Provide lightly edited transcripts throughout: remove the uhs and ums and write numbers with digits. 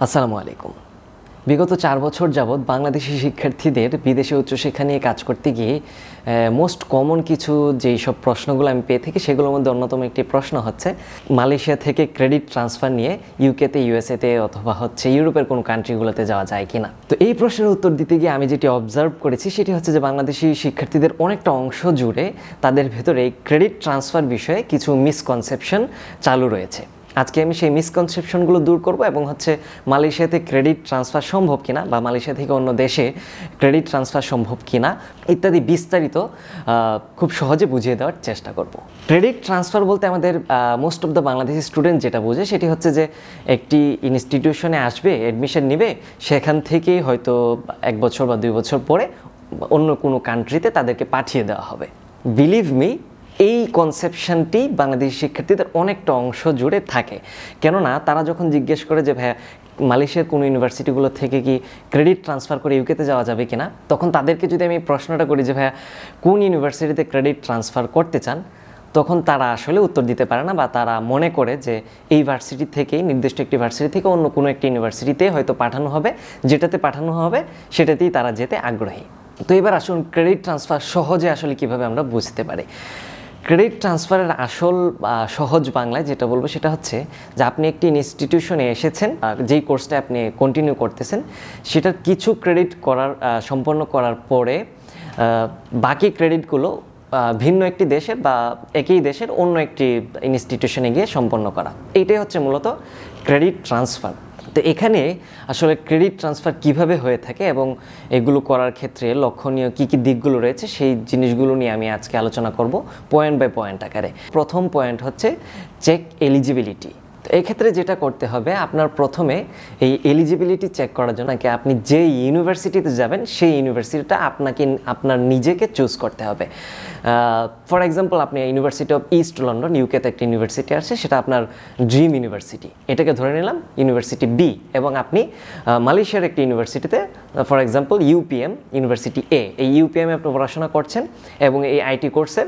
আসসালামু আলাইকুম। বিগত 4 বছর যাবৎ বাংলাদেশি শিক্ষার্থীদের বিদেশে উচ্চশিক্ষা নিয়ে কাজ করতে গিয়ে মোস্ট কমন কিছু যেই সব প্রশ্নগুলো আমি পেয়ে থাকি সেগুলোর মধ্যে অন্যতম একটি প্রশ্ন হচ্ছে মালয়েশিয়া থেকে ক্রেডিট ট্রান্সফার নিয়ে ইউকেতে, ইউএসএতে অথবা ইউরোপের কোনো কান্ট্রিগুলোতে যাওয়া যায় কিনা। তো এই প্রশ্নের উত্তর দিতে গিয়ে আমি যেটি অবজার্ভ করেছি সেটি হচ্ছে যে বাংলাদেশি শিক্ষার্থীদের অনেকটা অংশ জুড়ে তাদের ভেতরে এই ক্রেডিট ট্রান্সফার বিষয়ে কিছু মিসকনসেপশন চালু রয়েছে। আজকে আমি সেই মিসকনসেপশনগুলো দূর করব এবং মালয়েশিয়াতে ক্রেডিট ট্রান্সফার সম্ভব কিনা বা মালয়েশিয়া থেকে অন্য দেশে ক্রেডিট ট্রান্সফার সম্ভব কিনা ইত্যাদি বিস্তারিত খুব সহজে বুঝিয়ে দেওয়ার চেষ্টা করব। ক্রেডিট ট্রান্সফার বলতে আমাদের most of the Bangladeshi student যেটা বোঝে সেটি হচ্ছে যে একটি ইনস্টিটিউশনে আসবে, অ্যাডমিশন নেবে, সেখান থেকেই হয়তো 1 বছর বা 2 বছর পরে অন্য কোনো কান্ট্রিতে তাদেরকে পাঠিয়ে দেওয়া হবে। বিলিভ মি, এই কনসেপশনটি বাংলাদেশি শিক্ষার্থীদের অনেকটা অংশ জুড়ে থাকে। কেননা তারা যখন জিজ্ঞেস করে যে ভাইয়া মালয়েশিয়ার কোনো ইউনিভার্সিটিগুলো থেকে কি ক্রেডিট ট্রান্সফার করে ইউকেতে যাওয়া যাবে কিনা, তখন তাদেরকে যদি আমি প্রশ্নটা করি যে ভাইয়া কোন ইউনিভার্সিটিতে ক্রেডিট ট্রান্সফার করতে চান, তখন তারা আসলে উত্তর দিতে পারে না বা তারা মনে করে যে এই ভার্সিটি থেকেই, নির্দিষ্ট একটি ভার্সিটি থেকে অন্য কোনো একটি ইউনিভার্সিটিতে হয়তো পাঠানো হবে, যেটাতে পাঠানো হবে সেটাতেই তারা যেতে আগ্রহী। তো এবার আসুন ক্রেডিট ট্রান্সফার সহজে আসলে কীভাবে আমরা বুঝতে পারি। ক্রেডিট ট্রান্সফারের আসল সহজ বাংলায় যেটা বলবো সেটা হচ্ছে যে আপনি একটি ইনস্টিটিউশনে এসেছেন, যেই কোর্সটা আপনি কন্টিনিউ করতেছেন সেটার কিছু ক্রেডিট সম্পন্ন করার পরে বাকি ক্রেডিটগুলো ভিন্ন একটি দেশের বা একই দেশের অন্য একটি ইনস্টিটিউশনে গিয়ে সম্পন্ন করা, এইটাই হচ্ছে মূলত ক্রেডিট ট্রান্সফার। তো এখানে আসলে ক্রেডিট ট্রান্সফার কিভাবে হয়ে থাকে এবং এগুলো করার ক্ষেত্রে লক্ষণীয় কী কী দিকগুলো রয়েছে সেই জিনিসগুলো নিয়ে আমি আজকে আলোচনা করব পয়েন্ট বাই পয়েন্ট আকারে। প্রথম পয়েন্ট হচ্ছে চেক এলিজিবিলিটি। তো এক্ষেত্রে যেটা করতে হবে, আপনার প্রথমে এই এলিজিবিলিটি চেক করার জন্য আপনি যে ইউনিভার্সিটিতে যাবেন সেই ইউনিভার্সিটিটা আপনার নিজেকে চুজ করতে হবে। ফর এক্সাম্পল, আপনি ইউনিভার্সিটি অফ ইস্ট লন্ডন, ইউকেতে একটা ইউনিভার্সিটি আছে, সেটা আপনার ড্রিম ইউনিভার্সিটি, এটাকে ধরে নিলাম ইউনিভার্সিটি বি, এবং আপনি মালয়েশিয়ার একটি ইউনিভার্সিটিতে, ফর এক্সাম্পল ইউপিএম, ইউনিভার্সিটি এ, এই ইউপিএমে আপনি পড়াশোনা করছেন এবং এই আইটি কোর্সের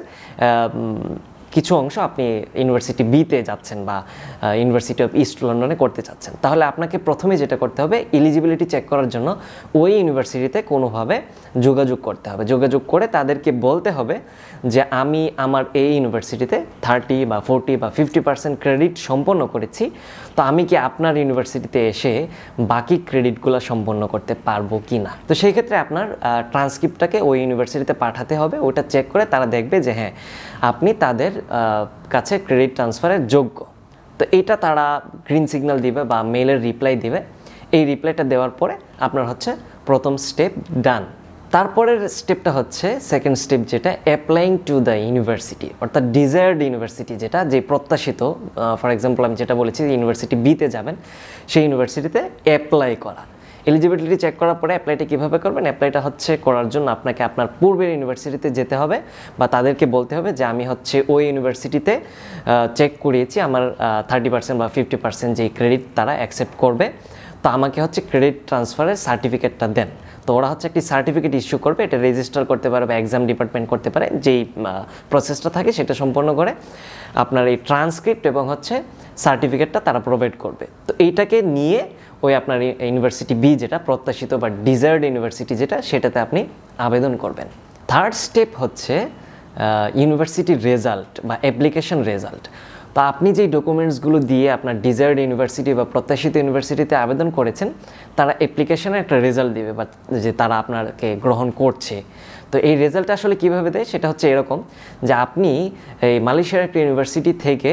কিছু অংশ আপনি ইউনিভার্সিটি বিতে যাচ্ছেন বা ইউনিভার্সিটি অফ ইস্ট লন্ডনে করতে চাচ্ছেন। তাহলে আপনাকে প্রথমে যেটা করতে হবে, এলিজিবিলিটি চেক করার জন্য ওই ইউনিভার্সিটিতে কোনোভাবে যোগাযোগ করতে হবে। যোগাযোগ করে তাদেরকে বলতে হবে যে আমি আমার এই ইউনিভার্সিটিতে 30 বা 40 বা 50% ক্রেডিট সম্পন্ন করেছি, তো আমি কি আপনার ইউনিভার্সিটিতে এসে বাকি ক্রেডিটগুলো সম্পন্ন করতে পারবো কি না। তো সেই ক্ষেত্রে আপনার ট্রান্সক্রিপ্টটাকে ওই ইউনিভার্সিটিতে পাঠাতে হবে। ওটা চেক করে তারা দেখবে যে হ্যাঁ, আপনি তাদের কাছে ক্রেডিট ট্রান্সফারের যোগ্য। তো এইটা তারা গ্রিন সিগন্যাল দিবে বা মেইলের রিপ্লাই দিবে। এই রিপ্লাইটা দেওয়ার পরে আপনার প্রথম স্টেপ ডান। তারপরের স্টেপটা হচ্ছে সেকেন্ড স্টেপ, যেটা অ্যাপ্লাইং টু দ্য ইউনিভার্সিটি, অর্থাৎ ডিজায়ার্ড ইউনিভার্সিটি, যে প্রত্যাশিত। ফর এক্সাম্পল আমি যেটা বলেছি ইউনিভার্সিটি বিতে যাবেন, সেই ইউনিভার্সিটিতে অ্যাপ্লাই করা। এলিজিবিলিটি চেক করার পরে অ্যাপ্লাইটা কীভাবে করবেন? অ্যাপ্লাইটা করার জন্য আপনাকে আপনার পূর্বের ইউনিভার্সিটিতে যেতে হবে বা তাদেরকে বলতে হবে যে আমি ওই ইউনিভার্সিটিতে চেক করিয়েছি, আমার 30% বা 50% যেই ক্রেডিট তারা অ্যাকসেপ্ট করবে, তো আমাকে ক্রেডিট ট্রান্সফারের সার্টিফিকেটটা দেন। তো ওরা একটি সার্টিফিকেট ইস্যু করবে, এটা রেজিস্টার করতে পারে বা এক্সাম ডিপার্টমেন্ট করতে পারে, যেই প্রসেসটা থাকে সেটা সম্পন্ন করে আপনার এই ট্রান্সক্রিপ্ট এবং সার্টিফিকেটটা তারা প্রোভাইড করবে। তো এইটাকে নিয়ে ওই আপনার ইউনিভার্সিটি বি, যেটা প্রত্যাশিত বা ডিজায়ার্ড ইউনিভার্সিটি যেটা, সেটাতে আপনি আবেদন করবেন। থার্ড স্টেপ হচ্ছে ইউনিভার্সিটির রেজাল্ট বা অ্যাপ্লিকেশন রেজাল্ট। তো আপনি যেই ডকুমেন্টসগুলো দিয়ে আপনার ডিজায়ার্ড ইউনিভার্সিটি বা প্রত্যাশিত ইউনিভার্সিটিতে আবেদন করেছেন, তারা অ্যাপ্লিকেশনে একটা রেজাল্ট দিবে বা যে তারা আপনাকে গ্রহণ করছে। তো এই রেজাল্টটা আসলে কীভাবে দেয় সেটা এরকম যে আপনি এই মালয়েশিয়ার একটা ইউনিভার্সিটি থেকে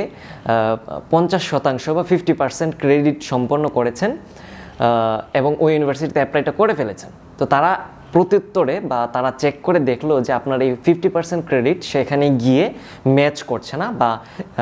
50% বা 50% ক্রেডিট সম্পন্ন করেছেন এবং ওই ইউনিভার্সিটিতে অ্যাপ্লাইটা করে ফেলেছেন। তো তারা প্রত্যুত্তরে বা তারা চেক করে দেখলো যে আপনার এই 50% ক্রেডিট সেখানে গিয়ে ম্যাচ করছে না, বা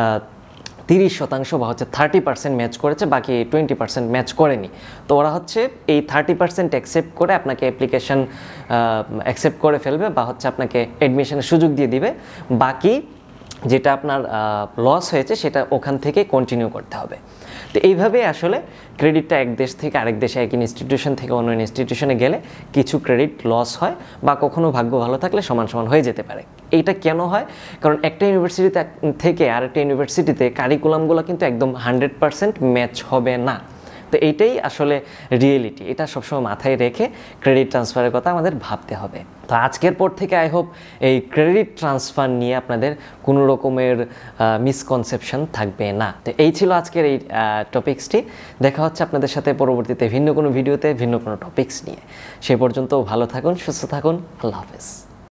30% বা 30% ম্যাচ করেছে, বাকি 20% ম্যাচ করেনি। তো ওরা এই 30% অ্যাকসেপ্ট করে আপনাকে অ্যাপ্লিকেশন অ্যাকসেপ্ট করে ফেলবে বা আপনাকে অ্যাডমিশনের সুযোগ দিয়ে দিবে। বাকি যেটা আপনার লস হয়েছে সেটা ওখান থেকে কন্টিনিউ করতে হবে। তো এইভাবেই আসলে ক্রেডিটটা এক দেশ থেকে আরেক দেশে, এক ইনস্টিটিউশন থেকে অন্য ইনস্টিটিউশনে গেলে কিছু ক্রেডিট লস হয় বা কখনো ভাগ্য ভালো থাকলে সমান সমান হয়ে যেতে পারে। এইটা কেন হয়? কারণ একটা ইউনিভার্সিটি থেকে আরেকটা ইউনিভার্সিটিতে কারিকুলামগুলো কিন্তু একদম 100% ম্যাচ হবে না। তো এইটাই আসলে রিয়েলিটি, এটা সবসময় মাথায় রেখে ক্রেডিট ট্রান্সফারের কথা আমাদের ভাবতে হবে। তো আজকের পর থেকে আই হোপ এই ক্রেডিট ট্রান্সফার নিয়ে আপনাদের কোনো রকমের মিসকনসেপশন থাকবে না। তো এই ছিল আজকের এই টপিক্সটি। দেখা হচ্ছে আপনাদের সাথে পরবর্তীতে ভিন্ন কোনো ভিডিওতে ভিন্ন কোনো টপিক্স নিয়ে। সে পর্যন্ত ভালো থাকুন, সুস্থ থাকুন, আল্লাহ হাফেজ।